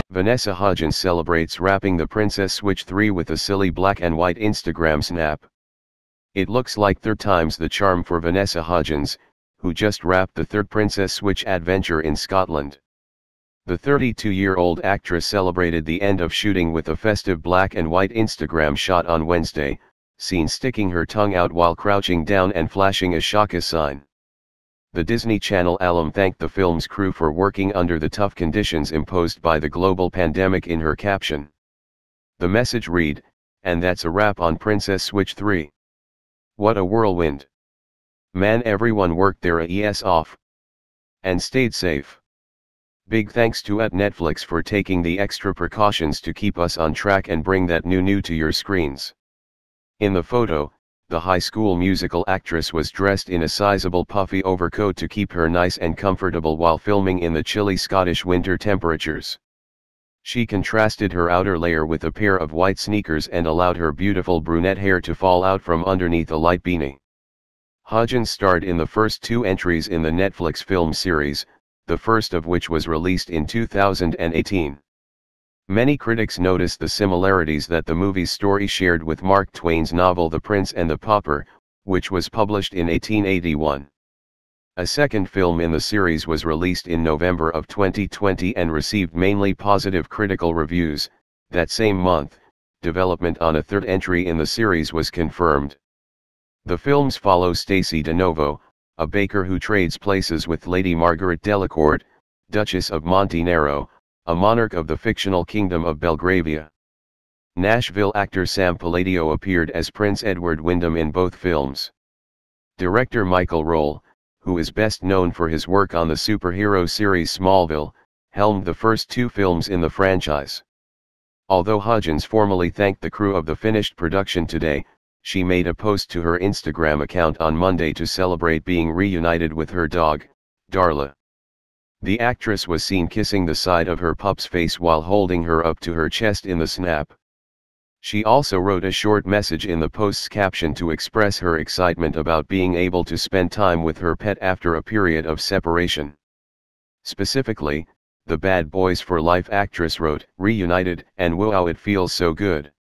Vanessa Hudgens celebrates wrapping the Princess Switch 3 with a silly black and white Instagram snap. It looks like third time's the charm for Vanessa Hudgens, who just wrapped the third Princess Switch adventure in Scotland. The 32-year-old actress celebrated the end of shooting with a festive black and white Instagram shot on Wednesday, seen sticking her tongue out while crouching down and flashing a Shaka sign. The Disney Channel alum thanked the film's crew for working under the tough conditions imposed by the global pandemic in her caption. The message read, "And that's a wrap on Princess Switch 3. What a whirlwind. Man, everyone worked their ass off. And stayed safe. Big thanks to Netflix for taking the extra precautions to keep us on track and bring that new to your screens." In the photo, the High School Musical actress was dressed in a sizable puffy overcoat to keep her nice and comfortable while filming in the chilly Scottish winter temperatures. She contrasted her outer layer with a pair of white sneakers and allowed her beautiful brunette hair to fall out from underneath a light beanie. Hudgens starred in the first two entries in the Netflix film series, the first of which was released in 2018. Many critics noticed the similarities that the movie's story shared with Mark Twain's novel The Prince and the Pauper, which was published in 1881. A second film in the series was released in November of 2020 and received mainly positive critical reviews. That same month, development on a third entry in the series was confirmed. The films follow Stacey de Novo, a baker who trades places with Lady Margaret Delacourt, Duchess of Montenero, a monarch of the fictional Kingdom of Belgravia. Nashville actor Sam Palladio appeared as Prince Edward Wyndham in both films. Director Michael Rohl, who is best known for his work on the superhero series Smallville, helmed the first two films in the franchise. Although Hudgens formally thanked the crew of the finished production today, she made a post to her Instagram account on Monday to celebrate being reunited with her dog, Darla. The actress was seen kissing the side of her pup's face while holding her up to her chest in the snap. She also wrote a short message in the post's caption to express her excitement about being able to spend time with her pet after a period of separation. Specifically, the Bad Boys for Life actress wrote, "Reunited, and wow, it feels so good."